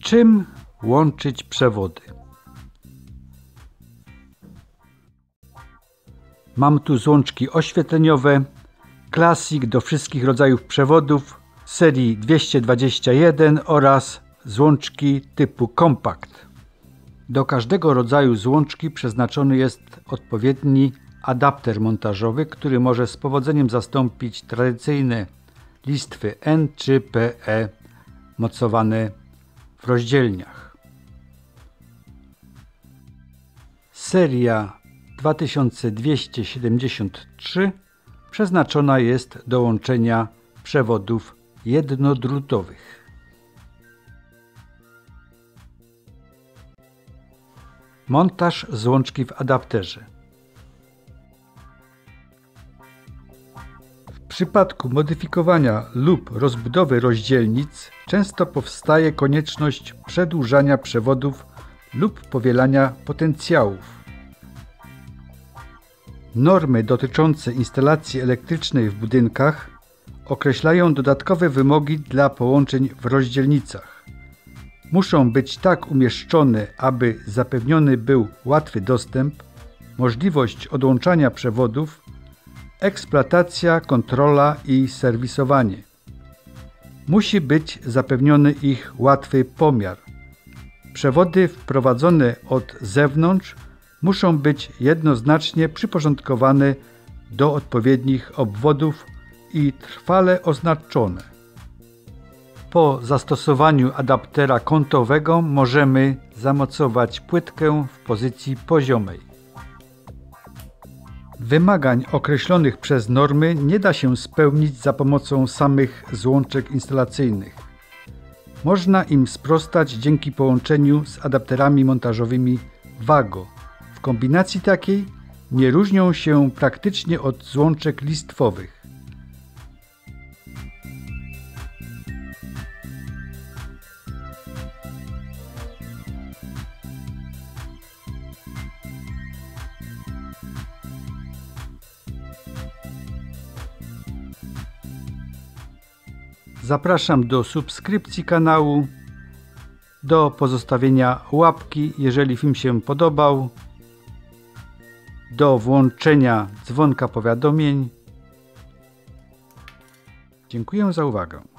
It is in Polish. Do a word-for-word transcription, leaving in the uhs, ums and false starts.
Czym łączyć przewody? Mam tu złączki oświetleniowe, Classic do wszystkich rodzajów przewodów serii dwieście dwadzieścia jeden oraz złączki typu Compact. Do każdego rodzaju złączki przeznaczony jest odpowiedni adapter montażowy, który może z powodzeniem zastąpić tradycyjne listwy N czy P E mocowane w rozdzielniach. Seria dwa tysiące dwieście siedemdziesiąt trzy przeznaczona jest do łączenia przewodów jednodrutowych. Montaż złączki w adapterze. W przypadku modyfikowania lub rozbudowy rozdzielnic często powstaje konieczność przedłużania przewodów lub powielania potencjałów. Normy dotyczące instalacji elektrycznej w budynkach określają dodatkowe wymogi dla połączeń w rozdzielnicach. Muszą być tak umieszczone, aby zapewniony był łatwy dostęp, możliwość odłączania przewodów, eksploatacja, kontrola i serwisowanie. Musi być zapewniony ich łatwy pomiar. Przewody wprowadzone od zewnątrz muszą być jednoznacznie przyporządkowane do odpowiednich obwodów i trwale oznaczone. Po zastosowaniu adaptera kątowego możemy zamocować płytkę w pozycji poziomej. Wymagań określonych przez normy nie da się spełnić za pomocą samych złączek instalacyjnych. Można im sprostać dzięki połączeniu z adapterami montażowymi Wago. W kombinacji takiej nie różnią się praktycznie od złączek listwowych. Zapraszam do subskrypcji kanału, do pozostawienia łapki, jeżeli film się podobał, do włączenia dzwonka powiadomień. Dziękuję za uwagę.